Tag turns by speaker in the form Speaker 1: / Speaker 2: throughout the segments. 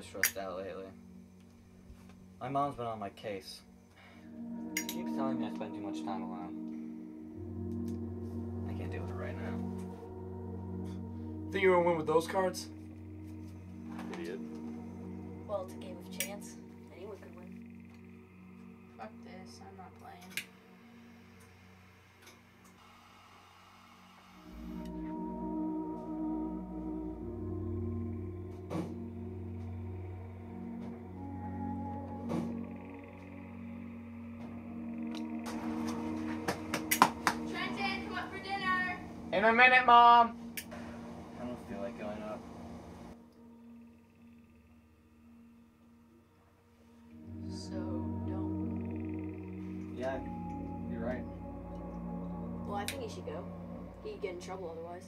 Speaker 1: stressed out lately. My mom's been on my case. She keeps telling me I spend too much time alone. I can't deal with it right now.
Speaker 2: Think you're gonna win with those cards? Idiot.
Speaker 3: Well, it's a game of chance. Anyone could win.
Speaker 4: Fuck this, I'm not playing. Trenton, come up for dinner!
Speaker 2: In a minute, Mom!
Speaker 1: I don't feel like going up.
Speaker 3: So, don't.
Speaker 1: Yeah, you're right.
Speaker 3: Well, I think he should go. He'd get in trouble otherwise.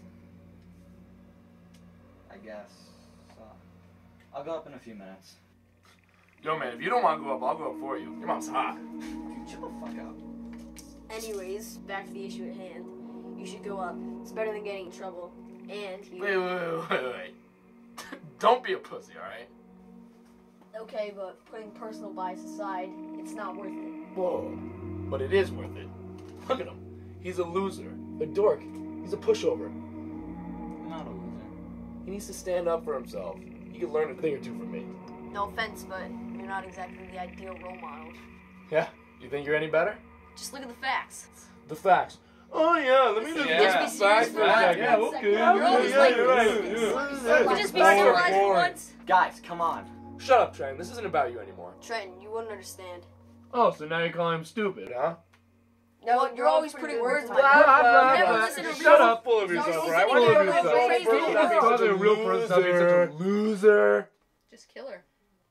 Speaker 1: I guess. So, I'll go up in a few minutes.
Speaker 2: Yo, man, if you don't want to go up, I'll go up for you. Your mom's hot.
Speaker 1: Dude, shut the fuck up.
Speaker 3: Anyways, back to the issue at hand. You should go up. It's better than getting in trouble. And you...
Speaker 2: Wait. Don't be a pussy, alright?
Speaker 3: Okay, but putting personal bias aside, it's not worth it.
Speaker 2: Whoa. But it is worth it. Look at him. He's a loser. A dork. He's a pushover.
Speaker 1: I'm not a loser.
Speaker 2: He needs to stand up for himself. He could learn a thing or two from me.
Speaker 3: No offense, but you're not exactly the ideal role model.
Speaker 2: Yeah? You think you're any better?
Speaker 3: Just look at the facts.
Speaker 2: The facts. Oh, yeah, let me just
Speaker 3: Just be serious for a second.
Speaker 2: Yeah, okay.
Speaker 3: You're always like
Speaker 2: you're right.
Speaker 3: this.
Speaker 2: Yeah.
Speaker 3: Could you just be
Speaker 2: Facts are
Speaker 3: civilized for
Speaker 2: boring.
Speaker 3: once?
Speaker 1: Guys, come on.
Speaker 2: Shut up, Trent. This isn't about you anymore.
Speaker 3: Trenton, you wouldn't understand.
Speaker 2: Oh, so now you're calling him stupid, huh?
Speaker 3: No, you're always putting words in my
Speaker 2: Blah,
Speaker 3: mouth.
Speaker 2: blah, blah,
Speaker 3: Never
Speaker 2: blah.
Speaker 3: listen to
Speaker 2: Shut
Speaker 3: real-
Speaker 2: up, full of yourself,
Speaker 3: Sorry,
Speaker 2: right?
Speaker 3: listening
Speaker 2: Full
Speaker 3: to
Speaker 2: of
Speaker 3: real
Speaker 2: yourself.
Speaker 3: praise
Speaker 2: Full of
Speaker 3: videos.
Speaker 2: yourself. Talking to a real person, stop being such a loser.
Speaker 4: Just kill her.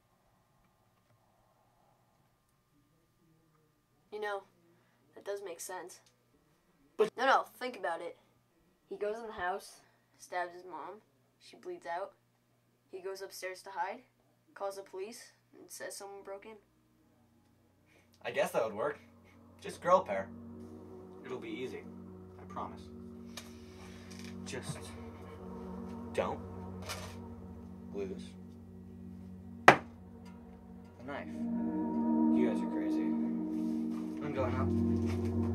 Speaker 3: You know, that does make sense. No, think about it. He goes in the house, stabs his mom, she bleeds out. He goes upstairs to hide, calls the police, and says someone broke in.
Speaker 1: I guess that would work. Just girl pair. It'll be easy. I promise. Just don't lose a knife. You guys are crazy. I'm going up.